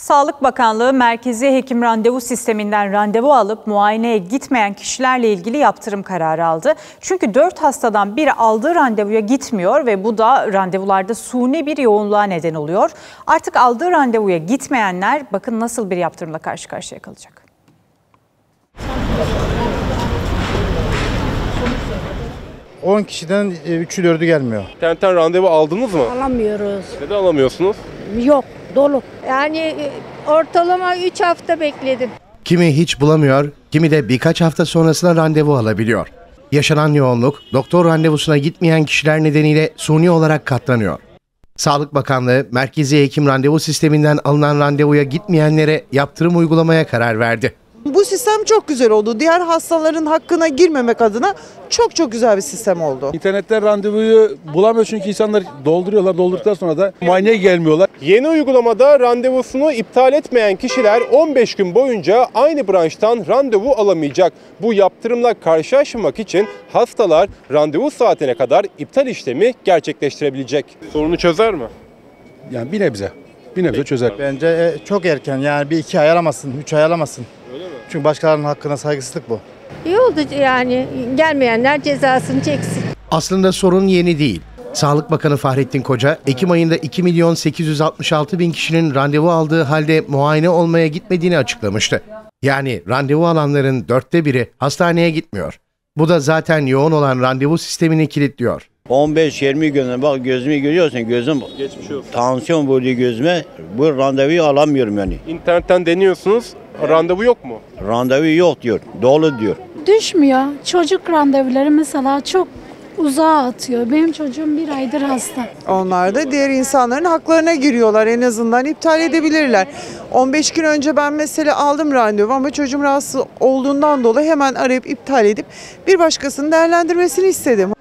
Sağlık Bakanlığı merkezi hekim randevu sisteminden randevu alıp muayeneye gitmeyen kişilerle ilgili yaptırım kararı aldı. Çünkü 4 hastadan biri aldığı randevuya gitmiyor ve bu da randevularda suni bir yoğunluğa neden oluyor. Artık aldığı randevuya gitmeyenler bakın nasıl bir yaptırımla karşı karşıya kalacak. ...10 kişiden 3'ü 4'ü gelmiyor. İnternetten randevu aldınız mı? Alamıyoruz. Neden alamıyorsunuz? Yok, dolu. Yani ortalama 3 hafta bekledim. Kimi hiç bulamıyor, kimi de birkaç hafta sonrasına randevu alabiliyor. Yaşanan yoğunluk, doktor randevusuna gitmeyen kişiler nedeniyle suni olarak katlanıyor. Sağlık Bakanlığı, merkezi hekim randevu sisteminden alınan randevuya gitmeyenlere yaptırım uygulamaya karar verdi. Bu sistem çok güzel oldu. Diğer hastaların hakkına girmemek adına çok güzel bir sistem oldu. İnternetten randevuyu bulamıyor çünkü insanlar dolduruyorlar. Doldurduktan sonra da muayeneye gelmiyorlar. Yeni uygulamada randevusunu iptal etmeyen kişiler 15 gün boyunca aynı branştan randevu alamayacak. Bu yaptırımla karşılaşmamak için hastalar randevu saatine kadar iptal işlemi gerçekleştirebilecek. Sorunu çözer mi? Yani bir nebze çözer. Bence çok erken, yani bir 2 ay alamasın, 3 ay alamasın. Öyle mi? Çünkü başkalarının hakkına saygısızlık bu. İyi oldu yani, gelmeyenler cezasını çeksin. Aslında sorun yeni değil. Sağlık Bakanı Fahrettin Koca, Ekim ayında 2.866.000 kişinin randevu aldığı halde muayene olmaya gitmediğini açıklamıştı. Yani randevu alanların 1/4'ü hastaneye gitmiyor. Bu da zaten yoğun olan randevu sistemini kilitliyor. 15-20 günden bak gözümü görüyorsun, gözüm Geçmiş olsun. tansiyon vuruyor gözüme, bu randevuyu alamıyorum yani. İnternetten deniyorsunuz, randevu yok mu? Randevu yok diyor, dolu diyor. Düşmüyor. Çocuk randevuları mesela çok uzağa atıyor. Benim çocuğum 1 aydır hasta. Onlar da diğer insanların haklarına giriyorlar. En azından iptal edebilirler. 15 gün önce ben mesela aldım randevu ama çocuğum rahatsız olduğundan dolayı hemen arayıp iptal edip bir başkasının değerlendirmesini istedim.